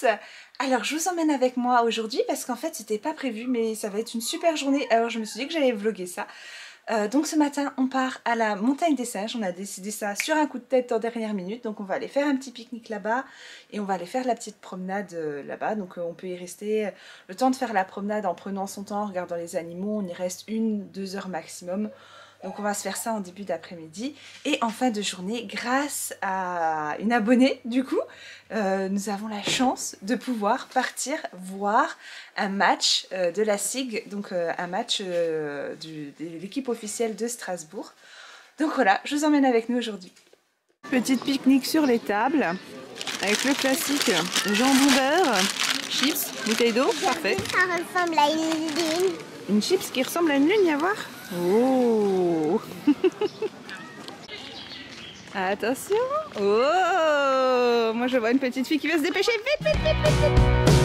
Alors je vous emmène avec moi aujourd'hui parce qu'en fait c'était pas prévu mais ça va être une super journée, alors je me suis dit que j'allais vlogger ça. Donc ce matin on part à la montagne des singes, on a décidé ça sur un coup de tête en dernière minute, donc on va aller faire un petit pique-nique là-bas et on va aller faire la petite promenade là-bas, donc on peut y rester le temps de faire la promenade en prenant son temps, en regardant les animaux, on y reste 1-2 heures maximum. Donc on va se faire ça en début d'après-midi et en fin de journée, grâce à une abonnée du coup, nous avons la chance de pouvoir partir voir un match de la SIG, donc un match de l'équipe officielle de Strasbourg. Donc voilà, je vous emmène avec nous aujourd'hui. Petite pique-nique sur les tables, avec le classique jambon beurre, chips, bouteille d'eau, parfait. Ça ressemble à une lune. Une chips qui ressemble à une lune, y a voir. Oh. Attention. Oh. Moi je vois une petite fille qui veut se dépêcher. Vite, vite, vite, vite, vite.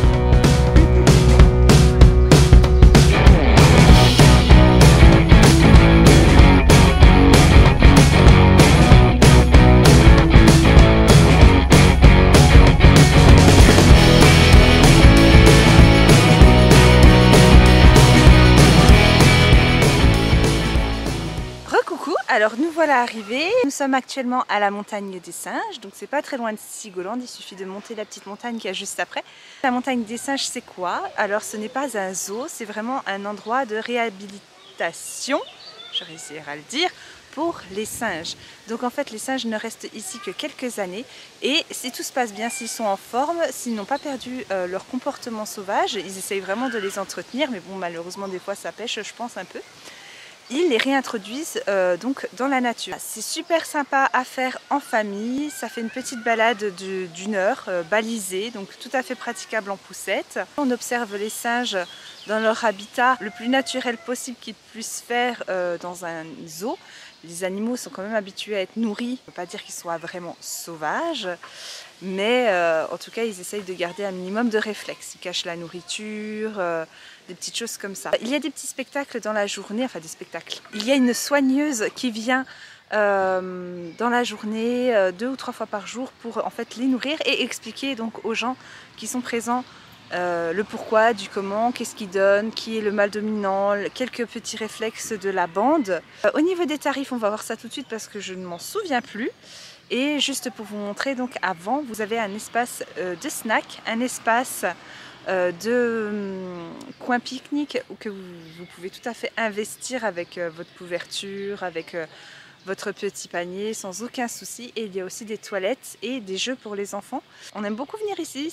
Alors nous voilà arrivés, nous sommes actuellement à la montagne des singes, donc c'est pas très loin de Sigolande, il suffit de monter la petite montagne qu'il y a juste après. La montagne des singes c'est quoi? Alors ce n'est pas un zoo, c'est vraiment un endroit de réhabilitation, je réussirai à le dire, pour les singes. Donc en fait les singes ne restent ici que quelques années et si tout se passe bien, s'ils sont en forme, s'ils n'ont pas perdu leur comportement sauvage, ils essayent vraiment de les entretenir, mais bon malheureusement des fois ça pêche je pense un peu. Ils les réintroduisent donc dans la nature. C'est super sympa à faire en famille, ça fait une petite balade d'1 heure balisée, donc tout à fait praticable en poussette. On observe les singes dans leur habitat le plus naturel possible qu'ils puissent faire dans un zoo. Les animaux sont quand même habitués à être nourris, on ne peut pas dire qu'ils soient vraiment sauvages, mais en tout cas ils essayent de garder un minimum de réflexes. Ils cachent la nourriture, des petites choses comme ça. Il y a des petits spectacles dans la journée, enfin des spectacles. Il y a une soigneuse qui vient dans la journée 2 ou 3 fois par jour pour en fait les nourrir et expliquer donc aux gens qui sont présents le pourquoi, du comment, qu'est-ce qui donne, qui est le mâle dominant, quelques petits réflexes de la bande. Au niveau des tarifs, on va voir ça tout de suite parce que je ne m'en souviens plus. Et juste pour vous montrer, donc avant, vous avez un espace de snack, un espace de coin pique-nique où que vous pouvez tout à fait investir avec votre couverture, avec votre petit panier sans aucun souci. Et il y a aussi des toilettes et des jeux pour les enfants. On aime beaucoup venir ici,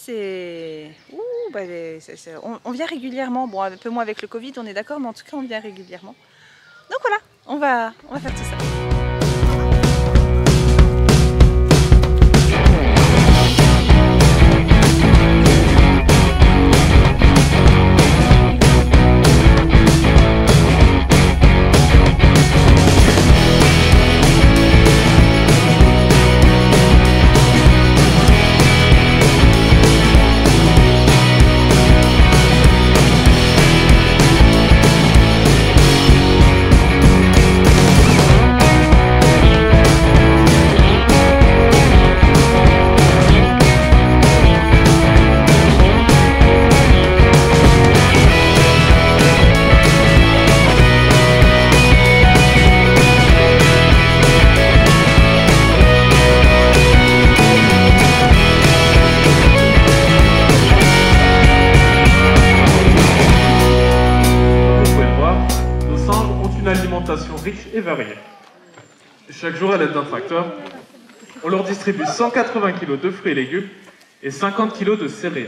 on vient régulièrement, bon un peu moins avec le Covid on est d'accord, mais en tout cas on vient régulièrement. Donc voilà, on va faire tout ça. Riche et variée. Chaque jour, à l'aide d'un tracteur, on leur distribue 180 kg de fruits et légumes et 50 kg de céréales.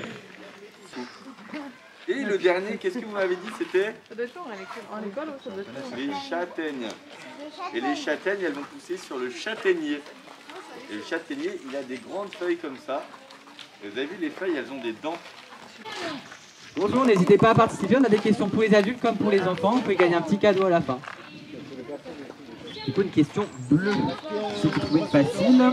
Et le dernier, qu'est-ce que vous m'avez dit, c'était? Ça doit être en école ou ça doit être les châtaignes. Et les châtaignes, elles vont pousser sur le châtaignier. Et le châtaignier, il a des grandes feuilles comme ça. Et vous avez vu, les feuilles, elles ont des dents. Bonjour, n'hésitez pas à participer, on a des questions pour les adultes comme pour les enfants, vous pouvez gagner un petit cadeau à la fin. Du coup, une question bleue, si vous trouvez facile.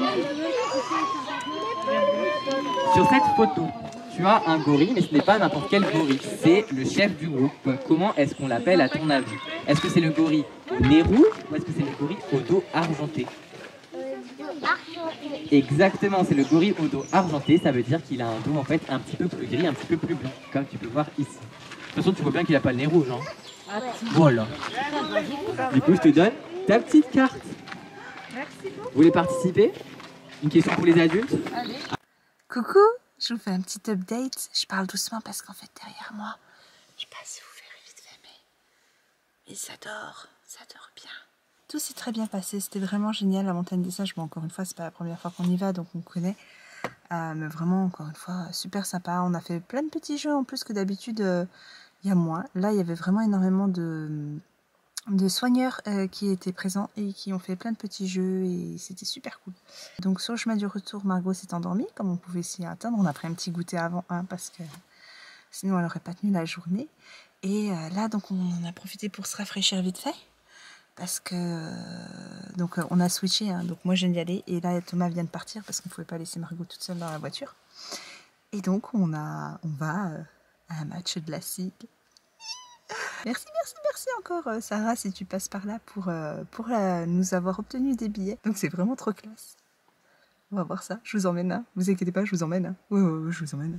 Sur cette photo, tu as un gorille, mais ce n'est pas n'importe quel gorille, c'est le chef du groupe. Comment est-ce qu'on l'appelle à ton avis? Est-ce que c'est le gorille au nez rouge ou est-ce que c'est le gorille au dos argenté? Argenté. Exactement, c'est le gorille au dos argenté, ça veut dire qu'il a un dos en fait un petit peu plus gris, un petit peu plus blanc, comme tu peux voir ici. De toute façon, tu vois bien qu'il n'a pas le nez rouge, hein. Voilà. Du coup, je te donne ta petite carte. Merci beaucoup. Vous voulez participer? Une question pour les adultes? Coucou, je vous fais un petit update. Je parle doucement parce qu'en fait derrière moi, je sais pas si vous verrez vite fait, mais ça dort bien. Tout s'est très bien passé, c'était vraiment génial la montagne des singes. Bon, encore une fois, c'est pas la première fois qu'on y va, donc on connaît. Mais vraiment, encore une fois, super sympa. On a fait plein de petits jeux en plus que d'habitude, il y a moins. Là, il y avait vraiment énormément de soigneurs qui étaient présents et qui ont fait plein de petits jeux et c'était super cool. Donc sur le chemin du retour, Margot s'est endormie comme on pouvait s'y attendre. On a pris un petit goûter avant parce que sinon elle n'aurait pas tenu la journée. Et là donc on en a profité pour se rafraîchir vite fait parce que donc on a switché. Donc moi je viens d'y aller et là Thomas vient de partir parce qu'on ne pouvait pas laisser Margot toute seule dans la voiture. Et donc on va à un match de la SIG. Merci encore Sarah si tu passes par là pour nous avoir obtenu des billets. Donc c'est vraiment trop classe. On va voir ça, je vous emmène. Hein. Vous inquiétez pas, je vous emmène. Hein. Ouais, je vous emmène.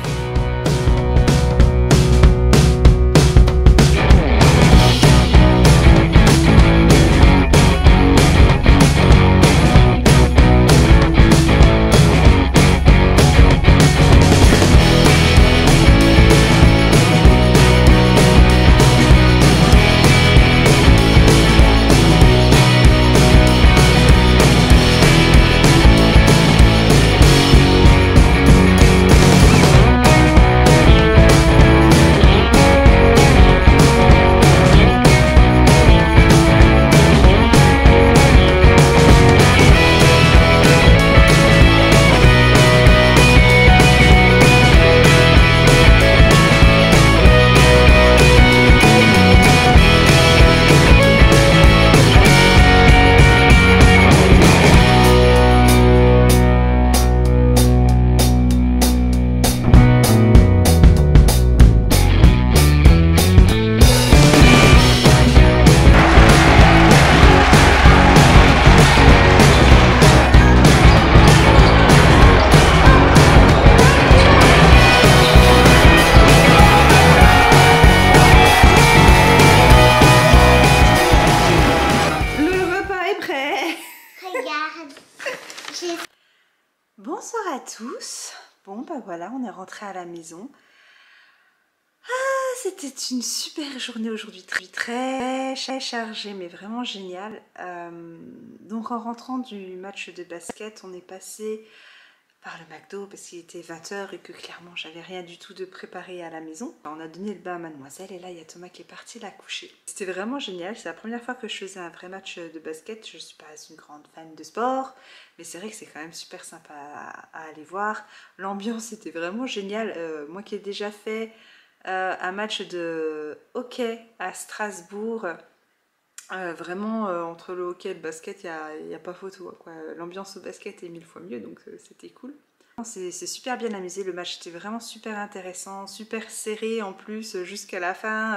Bonsoir à tous. Bon bah voilà, on est rentré à la maison. C'était une super journée aujourd'hui, très chargée, mais vraiment génial. Donc en rentrant du match de basket, on est passé par le McDo parce qu'il était 20h et que clairement j'avais rien du tout de préparé à la maison. On a donné le bain à mademoiselle et là il y a Thomas qui est parti la coucher. C'était vraiment génial, c'est la première fois que je faisais un vrai match de basket. Je suis pas une grande fan de sport, mais c'est vrai que c'est quand même super sympa à aller voir. L'ambiance était vraiment géniale. Moi qui ai déjà fait un match de hockey à Strasbourg, vraiment entre le hockey et le basket il n'y a pas photo quoi. L'ambiance au basket est 1000 fois mieux, donc c'était cool. C'est super bien amusé, le match était vraiment super intéressant, super serré en plus jusqu'à la fin.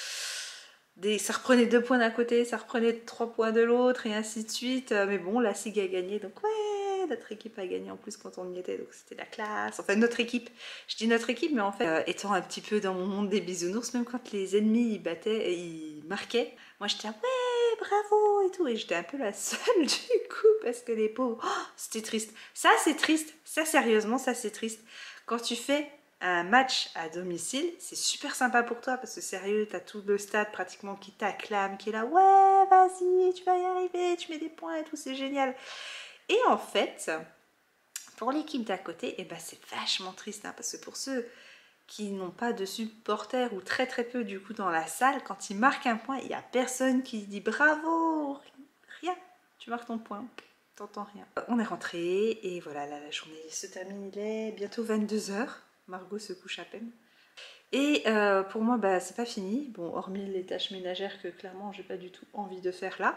Ça reprenait 2 points d'un côté, ça reprenait 3 points de l'autre et ainsi de suite. Mais bon, la SIG a gagné, donc ouais, notre équipe a gagné en plus quand on y était, donc c'était la classe. Enfin notre équipe, je dis notre équipe, mais en fait étant un petit peu dans mon monde des bisounours, même quand les ennemis ils marquaient, moi j'étais ouais bravo et tout, et j'étais un peu la seule du coup parce que les pauvres, oh, c'était triste. Ça c'est triste, ça sérieusement ça c'est triste. Quand tu fais un match à domicile, c'est super sympa pour toi parce que sérieux, t'as tout le stade pratiquement qui t'acclame, qui est là, ouais, vas-y, tu vas y arriver, tu mets des points et tout, c'est génial. Et en fait, pour l'équipe d'à côté, eh ben, c'est vachement triste hein, parce que pour ceux qui n'ont pas de supporters ou très peu du coup dans la salle, quand ils marquent un point, il n'y a personne qui dit bravo, rien, tu marques ton point. T'entends rien. On est rentré et voilà, là, la journée se termine, il est bientôt 22h. Margot se couche à peine. Et pour moi, bah, c'est pas fini. Bon, hormis les tâches ménagères que clairement, j'ai pas du tout envie de faire là.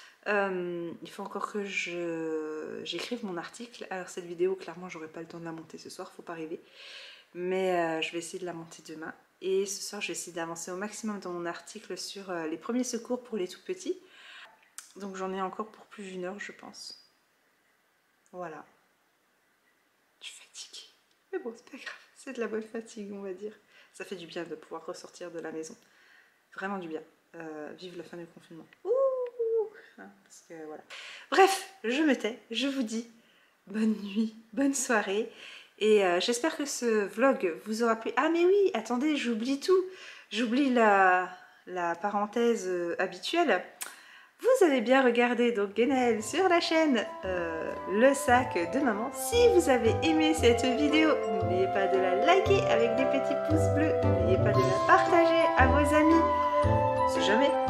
Il faut encore que j'écrive mon article. Alors cette vidéo, clairement, j'aurai pas le temps de la monter ce soir, faut pas rêver. Mais je vais essayer de la monter demain. Et ce soir, je vais essayer d'avancer au maximum dans mon article sur les premiers secours pour les tout petits. Donc j'en ai encore pour plus d'1 heure, je pense. Voilà. Je suis fatiguée. Mais bon, c'est pas grave. C'est de la bonne fatigue, on va dire. Ça fait du bien de pouvoir ressortir de la maison. Vraiment du bien. Vive la fin du confinement. Ouh, hein, parce que, voilà. Bref, je me tais. Je vous dis bonne nuit, bonne soirée. Et j'espère que ce vlog vous aura plu. Ah mais oui, attendez, j'oublie tout. J'oublie la parenthèse habituelle. Vous avez bien regardé donc Guenaëlle sur la chaîne Le Sac de Maman. Si vous avez aimé cette vidéo, n'oubliez pas de la liker avec des petits pouces bleus. N'oubliez pas de la partager à vos amis. On sait jamais,